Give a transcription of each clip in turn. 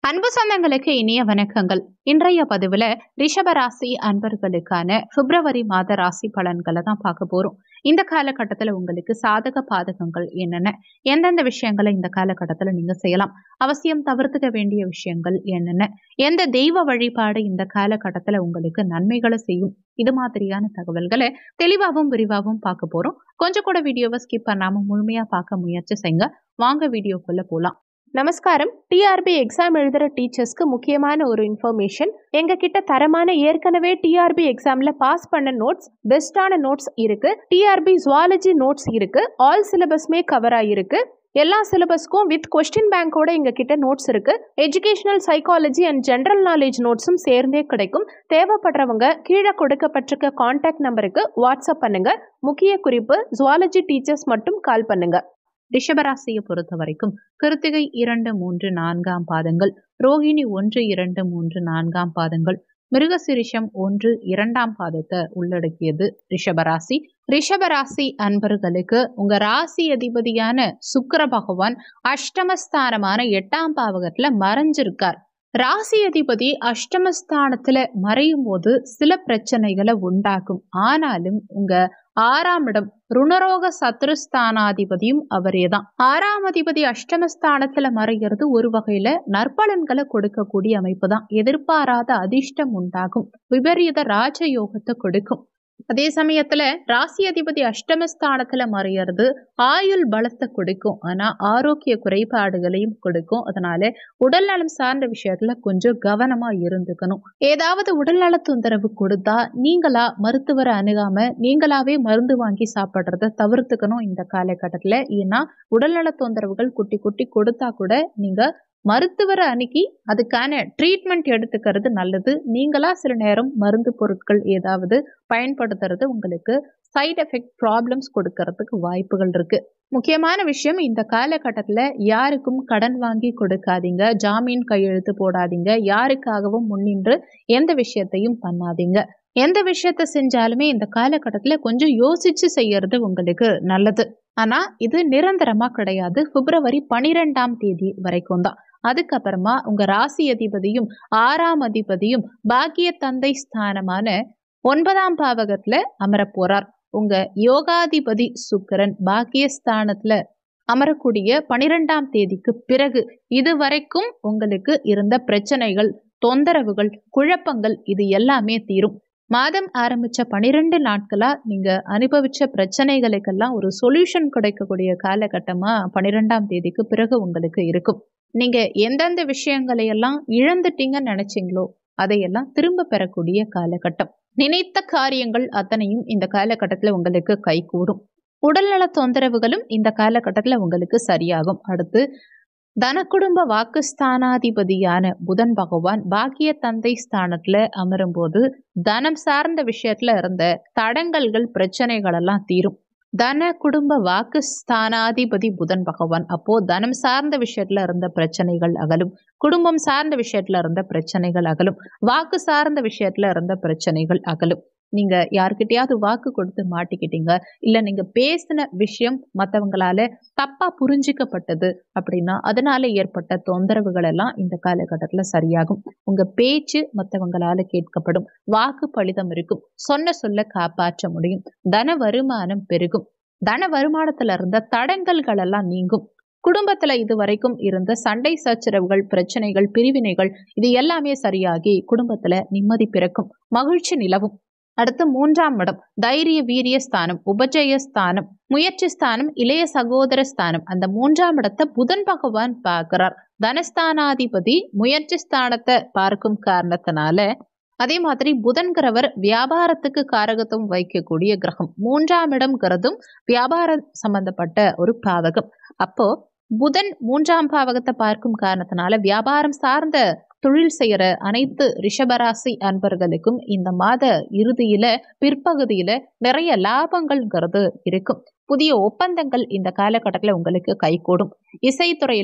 அன்பு சொந்தங்களுக்கு இனிய வணக்கங்கள். இன்றைய பதிவுல ரிஷபராசி அன்பர்களுக்கான பிப்ரவரி மாத ராசி பலன்களை தான் பார்க்க போறோம். இந்த காலகட்டத்துல உங்களுக்கு சாதக பாதகங்கள் என்னென்ன, எந்தெந்த விஷயங்களை இந்த காலகட்டத்துல நீங்க செய்யலாம், அவசியம் தவிர்த்துக்க வேண்டிய விஷயங்கள் என்னென்ன, எந்த தெய்வ வழிபாடு இந்த காலகட்டத்துல உங்களுக்கு நன்மைகளை செய்யும், இது மாதிரியான தகவல்களை தெளிவாகவும் விரிவாகவும் பார்க்க போறோம். கொஞ்சம் கூட வீடியோவை ஸ்கிப் பண்ணாம முழுமையா பார்க்க முயற்சி செய்யுங்க. வாங்க வீடியோக்குள்ள போலாம். நமஸ்காரம். டிஆர்பி எக்ஸாம் எழுதுகிற டீச்சர்ஸ்க்கு முக்கியமான ஒரு இன்ஃபர்மேஷன். எங்ககிட்ட தரமான ஏற்கனவே டிஆர்பி எக்ஸாமில் பாஸ் பண்ண நோட்ஸ், பெஸ்ட்டான நோட்ஸ் இருக்குது. டிஆர்பி ஜுவாலஜி நோட்ஸ் இருக்குது. ஆல் சிலபஸ்மே கவர் ஆகிருக்கு. எல்லா சிலபஸ்க்கும் வித் கொஸ்டின் பேங்கோட எங்ககிட்ட நோட்ஸ் இருக்குது. Educational psychology and general knowledge நோட்ஸும் சேர்ந்தே கிடைக்கும். தேவைப்படுறவங்க கீழே கொடுக்கப்பட்டிருக்க கான்டாக்ட் நம்பருக்கு வாட்ஸ்அப் பண்ணுங்கள். முக்கிய குறிப்பு, ஜுவாலஜி டீச்சர்ஸ் மட்டும் கால் பண்ணுங்கள். ரிஷபராசியை பொறுத்த வரைக்கும் கிருத்திகை 2, 3, 4 பாதங்கள், ரோஹிணி 1, 2, 3, 4 பாதங்கள், மிருகசிரிஷம் 1, 2 பாதத்தை உள்ளடக்கியது ரிஷபராசி. ரிஷபராசி அன்பர்களுக்கு உங்க ராசி அதிபதியான சுக்கிர பகவான் அஷ்டமஸ்தானமான 8ஆம் பாவகத்துல மறைஞ்சிருக்கார். ராசி அதிபதி அஷ்டமஸ்தானத்துல மறையும் போது சில பிரச்சனைகளை உண்டாக்கும். ஆனாலும் உங்க 6ஆம் இடம் ருணரோக சத்ருஸ்தானாதிபதியும் அவரே தான். 6ஆம் அதிபதி அஷ்டமஸ்தானத்துல மறைகிறது ஒரு வகையில நற்பலன்களை கொடுக்கக்கூடிய அமைப்பு தான். எதிர்பாராத அதிர்ஷ்டம் உண்டாகும், விபரீத ராஜயோகத்தை கொடுக்கும். அதே சமயத்துல ராசி அதிபதி அஷ்டமஸ்தானத்துல மறையிறது ஆயுள் பலத்தை கொடுக்கும், ஆனா ஆரோக்கிய குறைபாடுகளையும் கொடுக்கும். அதனால உடல் நலம் சார்ந்த விஷயத்துல கொஞ்சம் கவனமா இருந்துக்கணும். ஏதாவது உடல்நல தொந்தரவு கொடுத்தா நீங்களா மருத்துவரை அணுகாம நீங்களாவே மருந்து வாங்கி சாப்பிட்றத தவிர்த்துக்கணும் இந்த காலகட்டத்துல. ஏன்னா உடல்நல தொந்தரவுகள் குட்டி குட்டி கொடுத்தா கூட நீங்க மருத்துவரை அணுகி அதுக்கான ட்ரீட்மெண்ட் எடுத்துக்கிறது நல்லது. நீங்களா சில நேரம் மருந்து பொருட்கள் ஏதாவது பயன்படுத்துறது உங்களுக்கு சைட் எஃபெக்ட் ப்ராப்ளம்ஸ் கொடுக்கறதுக்கு வாய்ப்புகள் இருக்கு. முக்கியமான விஷயம், இந்த காலகட்டத்தில் யாருக்கும் கடன் வாங்கி கொடுக்காதீங்க, ஜாமீன் கையெழுத்து போடாதீங்க, யாருக்காகவும் முன்னின்று எந்த விஷயத்தையும் பண்ணாதீங்க. எந்த விஷயத்த செஞ்சாலுமே இந்த காலகட்டத்தில் கொஞ்சம் யோசிச்சு செய்யறது உங்களுக்கு நல்லது. ஆனா இது நிரந்தரமா கிடையாது. பிப்ரவரி 12ஆம் தேதி வரைக்கும் தான். அதுக்கப்புறமா உங்க ராசி அதிபதியும் 6ஆம் அதிபதியும் பாக்கிய தந்தை ஸ்தானமான 9ஆம் பாவகத்துல அமர போறார். உங்க யோகாதிபதி சுக்கிரன் பாக்கியஸ்தானத்துல அமரக்கூடிய 12ஆம் தேதிக்கு பிறகு இதுவரைக்கும் உங்களுக்கு இருந்த பிரச்சனைகள், தொந்தரவுகள், குழப்பங்கள் இது எல்லாமே தீரும். மாதம் ஆரம்பிச்ச 12 நாட்களா நீங்க அனுபவிச்ச பிரச்சனைகளுக்கெல்லாம் ஒரு சொல்யூஷன் கிடைக்கக்கூடிய காலகட்டமா 12ஆம் தேதிக்கு பிறகு உங்களுக்கு இருக்கும். நீங்க எந்தெந்த விஷயங்களை எல்லாம் இழந்துட்டீங்கன்னு நினைச்சீங்களோ அதையெல்லாம் திரும்ப பெறக்கூடிய காலகட்டம். நினைத்த காரியங்கள் அத்தனையும் இந்த காலகட்டத்துல உங்களுக்கு கைகூடும். உடல்நல தொந்தரவுகளும் இந்த காலகட்டத்துல உங்களுக்கு சரியாகும். அடுத்து தன குடும்ப வாக்குஸ்தானாதிபதியான புதன் பகவான் பாக்கிய தந்தை ஸ்தானத்துல அமரும் போது தனம் சார்ந்த விஷயத்துல இருந்த தடங்கல்கள், பிரச்சனைகள் எல்லாம் தீரும். தன குடும்ப வாக்குஸ்தானாதிபதி புதன் பகவான் அப்போ தனம் சார்ந்த விஷயத்துல இருந்த பிரச்சனைகள் அகலும், குடும்பம் சார்ந்த விஷயத்துல இருந்த பிரச்சனைகள் அகலும், வாக்கு சார்ந்த விஷயத்துல இருந்த பிரச்சனைகள் அகலும். நீங்க யாருக்கிட்டையாவது வாக்கு கொடுத்து மாட்டிக்கிட்டீங்க, இல்ல நீங்க பேசின விஷயம் மற்றவங்களால தப்பா புரிஞ்சிக்கப்பட்டது அப்படின்னா அதனால ஏற்பட்ட தொந்தரவுகள் எல்லாம் இந்த காலகட்டத்துல சரியாகும். உங்க பேச்சு மற்றவங்களால கேட்கப்படும், வாக்கு பலிதம் இருக்கும், சொன்ன சொல்ல காப்பாற்ற முடியும், தன வருமானம் பெருகும், தன வருமானத்துல இருந்த தடங்கல்கள் எல்லாம் நீங்கும். குடும்பத்துல இதுவரைக்கும் இருந்த சண்டை சச்சரவுகள், பிரச்சனைகள், பிரிவினைகள் இது எல்லாமே சரியாகி குடும்பத்துல நிம்மதி பிறக்கும், மகிழ்ச்சி நிலவும். அடுத்து 3ஆம் இடம் தைரிய வீரிய ஸ்தானம், உபஜய ஸ்தானம், முயற்சி ஸ்தானம், இளைய சகோதர ஸ்தானம். அந்த 3ஆம் இடத்தை புதன் பகவான் பார்க்கிறார். தனஸ்தானாதிபதி முயற்சி ஸ்தானத்தை பார்க்கும் காரணத்தினால, அதே மாதிரி புதன்கிறவர் வியாபாரத்துக்கு காரகத்துவம் வைக்கக்கூடிய கிரகம். 3ஆம் இடம்ங்கிறதும் வியாபாரம் சம்பந்தப்பட்ட ஒரு பாவகம். அப்போ புதன் 3ஆம் பாவகத்தை பார்க்கும் காரணத்தினால வியாபாரம் சார்ந்த தொழில் செய்யற அனைத்து ரிஷபராசி அன்பர்களுக்கும் இந்த மாத இறுதியில பிற்பகுதியில நிறைய லாபங்கள்ங்கிறது இருக்கும். புதிய ஒப்பந்தங்கள் இந்த காலகட்டத்தில் உங்களுக்கு கைகூடும். இசைத்துறையில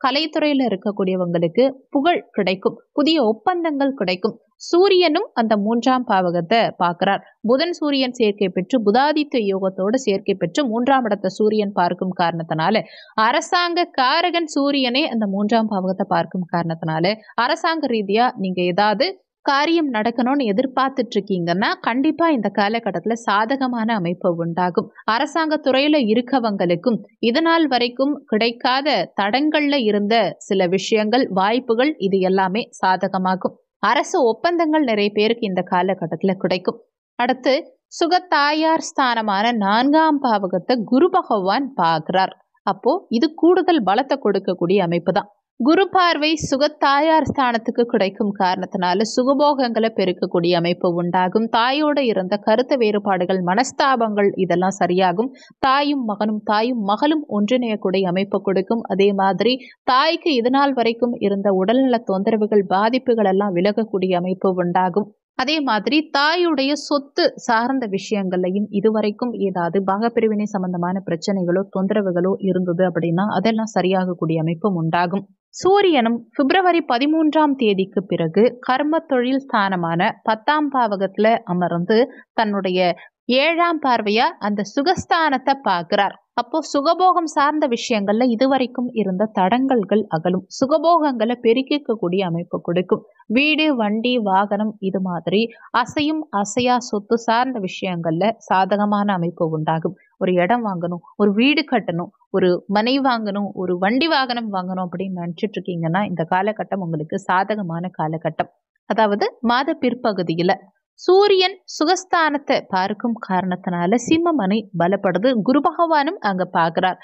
கலைத்துறையில இருக்கக்கூடியவங்களுக்கு புகழ் கிடைக்கும், புதிய ஒப்பந்தங்கள் கிடைக்கும். சூரியனும் அந்த 3ஆம் பாவகத்தை பார்க்கிறார். புதன் சூரியன் சேர்க்கை பெற்று புதாதித்ய யோகத்தோடு சேர்க்கை பெற்று 3ஆம் இடத்தை சூரியன் பார்க்கும் காரணத்தினால, அரசாங்க காரகன் சூரியனே அந்த 3ஆம் பாவகத்தை பார்க்கும் காரணத்தினால, அரசாங்க ரீதியா நீங்க ஏதாவது காரியம் நடக்கணும்னு எதிர்பார்த்துட்டு இருக்கீங்கன்னா கண்டிப்பா இந்த காலகட்டத்துல சாதகமான அமைப்பு உண்டாகும். அரசாங்க துறையில இருக்கவங்களுக்கும் இதனால் வரைக்கும் கிடைக்காத தடங்கள்ல இருந்த சில விஷயங்கள், வாய்ப்புகள், இது எல்லாமே சாதகமாகும். அரசு ஒப்பந்தங்கள் நிறைய பேருக்கு இந்த காலகட்டத்துல கிடைக்கும். அடுத்து சுகத்தாயார் ஸ்தானமான 4ஆம் பாவகத்தை குரு பகவான் பார்க்கிறார். அப்போ இது கூடுதல் பலத்தை கொடுக்கக்கூடிய அமைப்பு தான். குரு பார்வை சுகத்தாயார் ஸ்தானத்துக்கு கிடைக்கும் காரணத்தினால சுகபோகங்களை பெருக்கக்கூடிய அமைப்பு உண்டாகும். தாயோட இருந்த கருத்து வேறுபாடுகள், மனஸ்தாபங்கள் இதெல்லாம் சரியாகும். தாயும் மகளும் ஒன்றிணையக்கூடிய அமைப்பு கொடுக்கும். அதே மாதிரி தாய்க்கு இதுநாள் வரைக்கும் இருந்த உடல்நல தொந்தரவுகள், பாதிப்புகள் எல்லாம் விலகக்கூடிய அமைப்பு உண்டாகும். அதே மாதிரி தாயுடைய சொத்து சார்ந்த விஷயங்கள்லையும் இதுவரைக்கும் ஏதாவது பாகப்பிரிவினை சம்பந்தமான பிரச்சனைகளோ தொந்தரவுகளோ இருந்தது அப்படின்னா அதெல்லாம் சரியாகக்கூடிய அமைப்பும் உண்டாகும். சூரியனும் பிப்ரவரி 13ஆம் தேதிக்கு பிறகு கர்ம தொழில் ஸ்தானமான 10ஆம் பாவகத்துல அமர்ந்து தன்னுடைய 7ஆம் பார்வையா அந்த சுகஸ்தானத்தை பார்க்கிறார். அப்போ சுகபோகம் சார்ந்த விஷயங்கள்ல இதுவரைக்கும் இருந்த தடங்கல்கள் அகலும், சுகபோகங்களை பெருக்கிக்கக்கூடிய அமைப்பு கொடுக்கும். வீடு, வண்டி, வாகனம் இது மாதிரி அசையும் அசையா சொத்து சார்ந்த விஷயங்கள்ல சாதகமான அமைப்பு உண்டாகும். ஒரு இடம் வாங்கணும், ஒரு வீடு கட்டணும், ஒரு மனை வாங்கணும், ஒரு வண்டி வாகனம் வாங்கணும் அப்படின்னு நினைச்சிட்டு இருக்கீங்கன்னா இந்த காலகட்டம் உங்களுக்கு சாதகமான காலகட்டம். அதாவது மாத பிற்பகுதியில சூரியன் சுகஸ்தானத்தை பார்க்கும் காரணத்தினால சிம்மமனை பலப்படுது. குரு பகவானும் அங்க பார்க்கிறார்.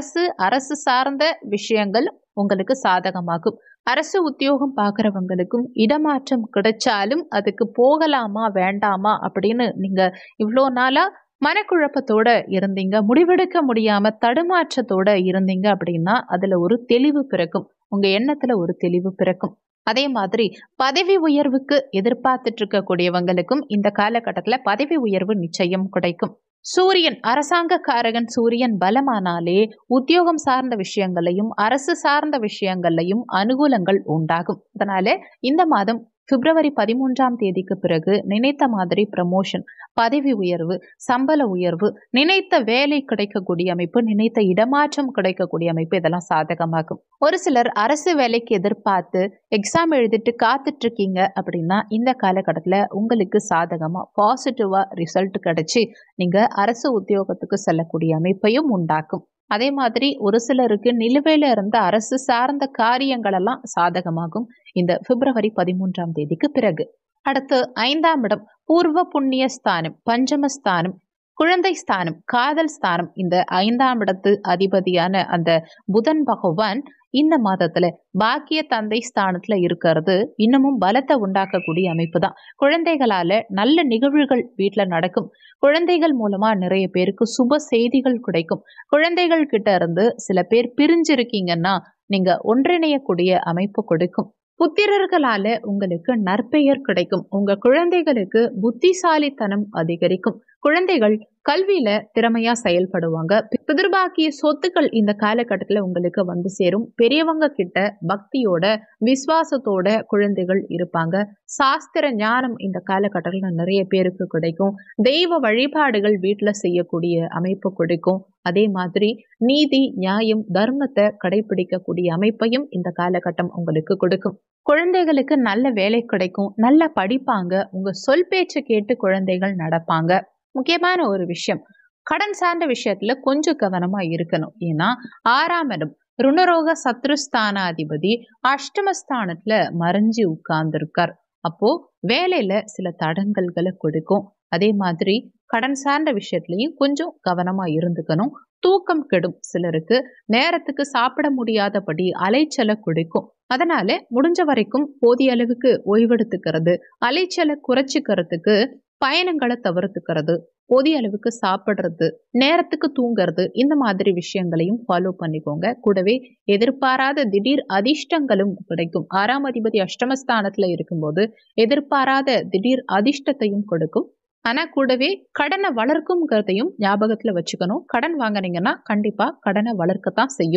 அரசு சார்ந்த விஷயங்கள் உங்களுக்கு சாதகமாகும். அரசு உத்தியோகம் பார்க்குறவங்களுக்கும் இடமாற்றம் கிடைச்சாலும் அதுக்கு போகலாமா வேண்டாமா அப்படின்னு நீங்க இவ்வளோ நாளா மனக்குழப்பத்தோட இருந்தீங்க, முடிவெடுக்க முடியாம தடுமாற்றத்தோட இருந்தீங்க அப்படின்னா அதுல ஒரு தெளிவு பிறக்கும், உங்க எண்ணத்துல ஒரு தெளிவு பிறக்கும். அதே மாதிரி பதவி உயர்வுக்கு எதிர்பார்த்துட்டு இருக்கக்கூடியவங்களுக்கும் இந்த காலகட்டத்துல பதவி உயர்வு நிச்சயம் கிடைக்கும். சூரியன் அரசாங்க காரகன் சூரியன் பலமானாலே உத்தியோகம் சார்ந்த விஷயங்களையும் அரசு சார்ந்த விஷயங்களையும் அனுகூலங்கள் உண்டாகும். அதனால இந்த மாதம் பிப்ரவரி 13ஆம் தேதிக்கு பிறகு நினைத்த மாதிரி ப்ரமோஷன், பதவி உயர்வு, சம்பள உயர்வு, நினைத்த வேலை கிடைக்கக்கூடிய அமைப்பு, நினைத்த இடமாற்றம் கிடைக்கக்கூடிய அமைப்பு இதெல்லாம் சாதகமாகும். ஒரு சிலர் அரசு வேலைக்கு எதிர்பார்த்து எக்ஸாம் எழுதிட்டு காத்துட்டு இருக்கீங்க அப்படின்னா இந்த காலகட்டத்துல உங்களுக்கு சாதகமா பாசிட்டிவா ரிசல்ட் கிடைச்சி நீங்க அரசு உத்தியோகத்துக்கு செல்லக்கூடிய அமைப்பையும் உண்டாக்கும். அதே மாதிரி ஒரு சிலருக்கு நிலுவையில இருந்த அரசு சார்ந்த காரியங்கள் எல்லாம் சாதகமாகும் இந்த பிப்ரவரி 13ஆம் தேதிக்கு பிறகு. அடுத்து 5ஆம் இடம் பூர்வ புண்ணிய ஸ்தானம், பஞ்சமஸ்தானம், குழந்தை ஸ்தானம், காதல் ஸ்தானம். இந்த 5ஆம் இடத்து அதிபதியான அந்த புதன் பகவான் இந்த மாதத்துல பாக்கிய தந்தை ஸ்தானத்துல இருக்கிறது இன்னமும் பலத்தை உண்டாக்கக்கூடிய அமைப்பு தான். குழந்தைகளால நல்ல நிகழ்வுகள் வீட்டுல நடக்கும். குழந்தைகள் மூலமா நிறைய பேருக்கு சுப செய்திகள் கிடைக்கும். குழந்தைகள் கிட்ட இருந்து சில பேர் பிரிஞ்சிருக்கீங்கன்னா நீங்க ஒன்றிணையக்கூடிய அமைப்பு கொடுக்கும். புத்திரர்களால உங்களுக்கு நற்பெயர் கிடைக்கும். உங்க குழந்தைகளுக்கு புத்திசாலித்தனம் அதிகரிக்கும். குழந்தைகள் கல்வியில திறமையா செயல்படுவாங்க. பிதிர்பாக்கிய சொத்துக்கள் இந்த காலகட்டத்துல உங்களுக்கு வந்து சேரும். பெரியவங்க கிட்ட பக்தியோட விசுவாசத்தோட குழந்தைகள் இருப்பாங்க. சாஸ்திர ஞானம் இந்த காலகட்டத்துல நிறைய பேருக்கு கிடைக்கும். தெய்வ வழிபாடுகள் வீட்டுல செய்யக்கூடிய அமைப்பு கொடுக்கும். அதே மாதிரி நீதி, நியாயம், தர்மத்தை கடைபிடிக்கக்கூடிய அமைப்பையும் இந்த காலகட்டம் உங்களுக்கு கொடுக்கும். குழந்தைகளுக்கு நல்ல வேலை கிடைக்கும், நல்லா படிப்பாங்க, உங்க சொல் பேச்சு கேட்டு குழந்தைகள் நடப்பாங்க. முக்கியமான ஒரு விஷயம், கடன் சார்ந்த விஷயத்துல கொஞ்சம் கவனமா இருக்கணும். ஏன்னா 6ஆம் இடம் ருணரோக சத்ருஸ்தானாதிபதி அஷ்டமஸ்தானத்துல மறைஞ்சு உட்கார்ந்துருக்கார். அப்போ வேலையில சில தடங்கல்களை கொடுக்கும். அதே மாதிரி கடன் சார்ந்த விஷயத்துலயும் கொஞ்சம் கவனமா இருந்துக்கணும். தூக்கம் கெடும். சிலருக்கு நேரத்துக்கு சாப்பிட முடியாதபடி அலைச்சலை கொடுக்கும். அதனால முடிஞ்ச வரைக்கும் போதிய அளவுக்கு ஓய்வெடுத்துக்கிறது, அலைச்சலை குறைச்சிக்கிறதுக்கு பயணங்களை தவிர்த்துக்கிறது, போதிய அளவுக்கு சாப்பிடுறது, நேரத்துக்கு தூங்குறது, இந்த மாதிரி விஷயங்களையும் ஃபாலோ பண்ணிக்கோங்க. கூடவே எதிர்பாராத திடீர் அதிர்ஷ்டங்களும் கிடைக்கும். 6ஆம் அதிபதி அஷ்டமஸ்தானத்துல இருக்கும்போது எதிர்பாராத திடீர் அதிர்ஷ்டத்தையும் கொடுக்கும். ஆனா கூடவே கடனை வளர்க்கும்ங்கிறதையும் ஞாபகத்துல வச்சுக்கணும். கடன் வாங்கினீங்கன்னா கண்டிப்பா கடனை வளர்க்கத்தான் செய்யும்.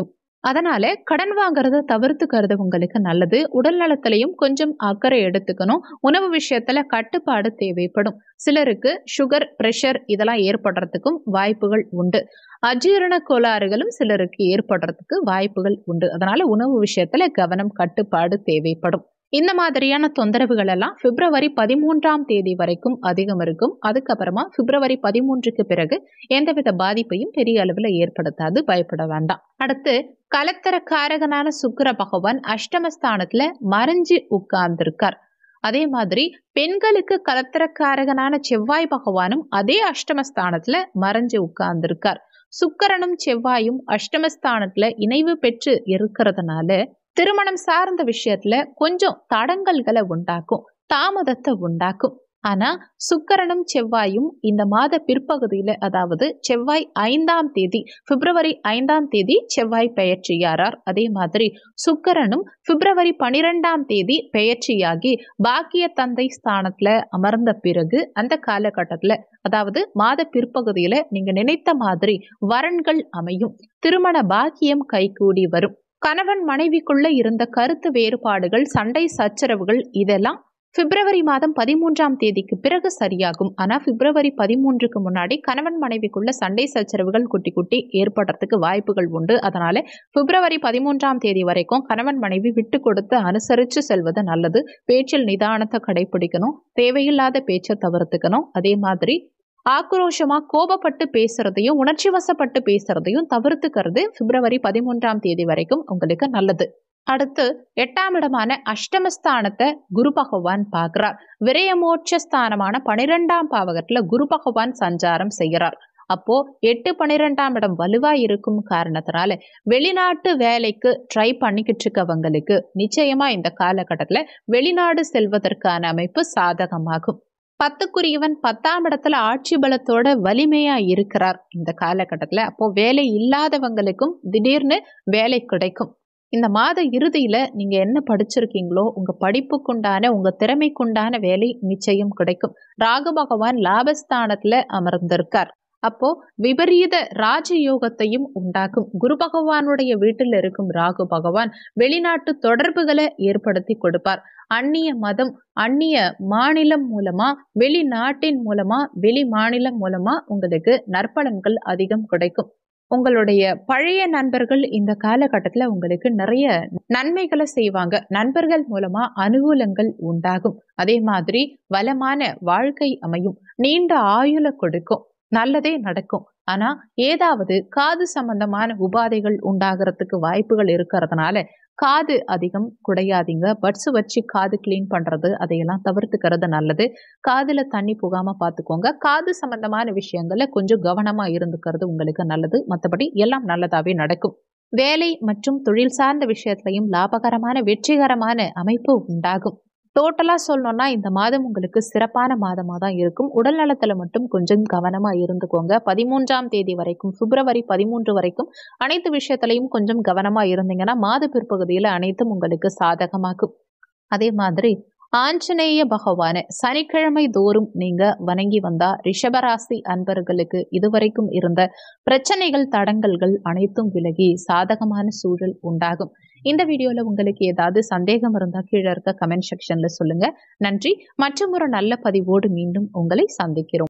அதனால கடன் வாங்குறத தவிர்த்துக்கிறது உங்களுக்கு நல்லது. உடல் நலத்திலையும் கொஞ்சம் அக்கறை எடுத்துக்கணும். உணவு விஷயத்துல கட்டுப்பாடு தேவைப்படும். சிலருக்கு சுகர், பிரஷர் இதெல்லாம் ஏற்படுறதுக்கும் வாய்ப்புகள் உண்டு. அஜீரண கோளாறுகளும் சிலருக்கு ஏற்படுறதுக்கு வாய்ப்புகள் உண்டு. அதனால உணவு விஷயத்துல கவனம், கட்டுப்பாடு தேவைப்படும். இந்த மாதிரியான தொந்தரவுகள் எல்லாம் பிப்ரவரி 13ஆம் தேதி வரைக்கும் அதிகம் இருக்கும். அதுக்கப்புறமா பிப்ரவரி 13க்கு பிறகு எந்தவித பாதிப்பையும் பெரிய அளவில் ஏற்படுத்தாது, பயப்பட வேண்டாம். அடுத்து கலத்தர காரகனான சுக்கிர பகவான் அஷ்டமஸ்தானத்துல மறைஞ்சு உட்கார்ந்திருக்கார். அதே மாதிரி பெண்களுக்கு கலத்தரக்காரகனான செவ்வாய் பகவானும் அதே அஷ்டமஸ்தானத்துல மறைஞ்சு உட்கார்ந்திருக்கார். சுக்கிரனும் செவ்வாயும் அஷ்டமஸ்தானத்துல இணைவு பெற்று இருக்கிறதுனால திருமணம் சார்ந்த விஷயத்துல கொஞ்சம் தடங்கல்களை உண்டாக்கும், தாமதத்தை உண்டாக்கும். ஆனா சுக்கிரனும் செவ்வாயும் இந்த மாத பிற்பகுதியில, அதாவது செவ்வாய் 5ஆம் தேதி, பிப்ரவரி 5ஆம் தேதி செவ்வாய் பெயர்ச்சியாரார். அதே மாதிரி சுக்கிரனும் பிப்ரவரி 12ஆம் தேதி பெயர்ச்சியாகி பாக்கிய தந்தை ஸ்தானத்துல அமர்ந்த பிறகு அந்த காலகட்டத்துல, அதாவது மாத பிற்பகுதியில நீங்க நினைத்த மாதிரி வரன்கள் அமையும், திருமண பாக்கியம் கைகூடி வரும். கணவன் மனைவிக்குள்ள இருந்த கருத்து வேறுபாடுகள், சண்டை சச்சரவுகள் இதெல்லாம் பிப்ரவரி மாதம் 13ஆம் தேதிக்கு பிறகு சரியாகும். ஆனா பிப்ரவரி 13க்கு முன்னாடி கணவன் மனைவிக்குள்ள சண்டை சச்சரவுகள் குட்டி குட்டி ஏற்படுறதுக்கு வாய்ப்புகள் உண்டு. அதனால பிப்ரவரி 13ஆம் தேதி வரைக்கும் கணவன் மனைவி விட்டு கொடுத்து அனுசரித்து செல்வது நல்லது. பேச்சில் நிதானத்தை கடைபிடிக்கணும், தேவையில்லாத பேச்சை தவிர்த்துக்கணும். அதே மாதிரி ஆக்ரோஷமா கோபப்பட்டு பேசுறதையும் உணர்ச்சி வசப்பட்டு பேசுறதையும் தவிர்த்துக்கிறது பிப்ரவரி 13ஆம் தேதி வரைக்கும் உங்களுக்கு நல்லது. அடுத்து 8ஆம் இடமான அஷ்டமஸ்தானத்தை குரு பகவான் பார்க்கிறார். விரயமோட்ச ஸ்தானமான 12ஆம் பாவகத்துல குரு பகவான் சஞ்சாரம் செய்கிறார். அப்போ 8, 12ஆம் இடம் வலுவா இருக்கும் காரணத்தினால வெளிநாட்டு வேலைக்கு ட்ரை பண்ணிக்கிட்டு இருக்கவங்களுக்கு நிச்சயமா இந்த காலகட்டத்துல வெளிநாடு செல்வதற்கான அமைப்பு சாதகமாகும். 10க்குரியவன் 10ஆம் இடத்துல ஆட்சி பலத்தோட வலிமையா இருக்கிறார் இந்த காலகட்டத்துல. அப்போ வேலை இல்லாதவங்களுக்கும் திடீர்னு வேலை கிடைக்கும். இந்த மாத இறுதியில நீங்க என்ன படிச்சிருக்கீங்களோ உங்க படிப்புக்குண்டான, உங்க திறமைக்குண்டான வேலை நிச்சயம் கிடைக்கும். ராகு பகவான் லாபஸ்தானத்துல அமர்ந்திருக்கார். அப்போ விபரீத ராஜயோகத்தையும் உண்டாக்கும். குரு பகவானுடைய வீட்டில் இருக்கும் ராகு பகவான் வெளிநாட்டு தொடர்புகளை ஏற்படுத்தி கொடுப்பார். அந்நிய மதம், அந்நிய மாநிலம் மூலமா, வெளிநாட்டின் மூலமா, வெளி மாநிலம் மூலமா உங்களுக்கு நற்பலன்கள் அதிகம் கிடைக்கும். உங்களுடைய பழைய நண்பர்கள் இந்த காலகட்டத்துல உங்களுக்கு நிறைய நன்மைகளை செய்வாங்க. நண்பர்கள் மூலமா அனுகூலங்கள் உண்டாகும். அதே மாதிரி வளமான வாழ்க்கை அமையும், நீண்ட ஆயுள கொடுக்கும், நல்லதே நடக்கும். ஆனா ஏதாவது காது சம்பந்தமான உபாதைகள் உண்டாகிறதுக்கு வாய்ப்புகள் இருக்கிறதுனால காது அதிகம் குடையாதீங்க. பட்ஸ் வச்சு காது கிளீன் பண்றது அதையெல்லாம் தவிர்த்துக்கிறது நல்லது. காதுல தண்ணி புகாம பார்த்துக்கோங்க. காது சம்பந்தமான விஷயங்கள்ல கொஞ்சம் கவனமா இருந்துக்கிறது உங்களுக்கு நல்லது. மற்றபடி எல்லாம் நல்லதாவே நடக்கும். வேலை மற்றும் தொழில் சார்ந்த விஷயத்திலையும் லாபகரமான, வெற்றிகரமான அமைப்பு உண்டாகும். டோட்டலா சொல்லணும்னா இந்த மாதம் உங்களுக்கு சிறப்பான மாதமா தான் இருக்கும். உடல் நலத்துல மட்டும் கொஞ்சம் கவனமா இருந்துக்கோங்க. 13ஆம் தேதி வரைக்கும், பிப்ரவரி 13 வரைக்கும் அனைத்து விஷயத்திலையும் கொஞ்சம் கவனமா இருந்தீங்கன்னா மாத பிற்பகுதியில அனைத்தும் உங்களுக்கு சாதகமாகும். அதே மாதிரி ஆஞ்சநேய பகவானை சனிக்கிழமை தோறும் நீங்க வணங்கி வந்தா ரிஷபராசி அன்பர்களுக்கு இதுவரைக்கும் இருந்த பிரச்சனைகள், தடங்கல்கள் அனைத்தும் விலகி சாதகமான சூழல் உண்டாகும். இந்த வீடியோல உங்களுக்கு ஏதாவது சந்தேகம் இருந்தா கீழே இருக்க கமெண்ட் செக்ஷன்ல சொல்லுங்க. நன்றி. மற்றும் ஒரு நல்ல பதிவோடு மீண்டும் உங்களை சந்திக்கிறோம்.